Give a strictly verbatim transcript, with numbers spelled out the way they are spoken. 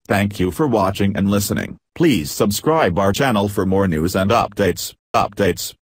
Thank you for watching and listening. Please subscribe our channel for more news and updates. Updates.